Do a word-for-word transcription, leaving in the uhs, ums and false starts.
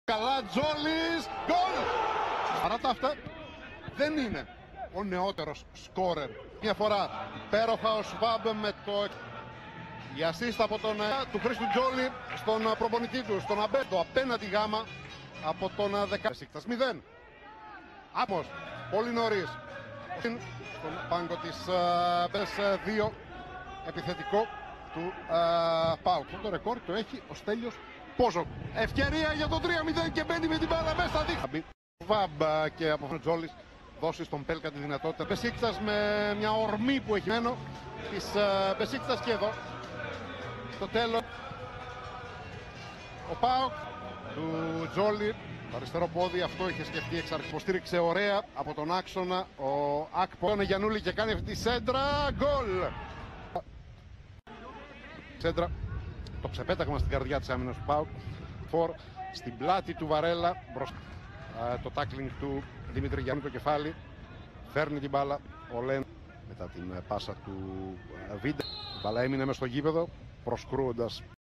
Καλά Τζόλης, γκολ! Παρά τα αυτά δεν είναι ο νεότερος σκόρερ. Μια φορά πέροχα ο Σβάμπ με το... Η ασίστα από τον του Χρήστου Τζόλη στον προπονητή του, στον Αμπέτο, απέναντι γάμα από τον δεκά. Μπεσίκτας μηδέν. Άμος, πολύ νωρίς. Στον πάγκο της Μπες δύο, επιθετικό του ΠΑΟΚ. Το ρεκόρ το έχει ο Στέλιος Πόζο. Ευκαιρία για το τρία μηδέν και μπαίνει με την μπάλα μέσα στα δίχτυα. Βάμπ και από τον Τζόλης δώσει στον Πέλκα τη δυνατότητα. Μπεσίκτας με μια ορμή που έχει μένω της Μπεσίκτας και εδώ. Στο τέλος ο ΠΑΟΚ του Τζόλη. Το αριστερό πόδι, αυτό είχε σκεφτεί εξ αρχής. Υποστήριξε ωραία από τον άξονα ο Ακπο. Είναι Γιαννούλη και κάνει αυτή τη σέντρα. Γκολ! Σέντρα. Το ξεπέταγμα στην καρδιά της άμυνας του ΠΑΟΚ. Φορ στην πλάτη του Βαρέλα. Μπροστά. Το τάκλινγκ του Δημήτρη Γιάννη το κεφάλι. Φέρνει την μπάλα ο Λέν μετά την πάσα του Βίντα. Η μπάλα έμεινε μες στο γήπεδο προσκρούοντας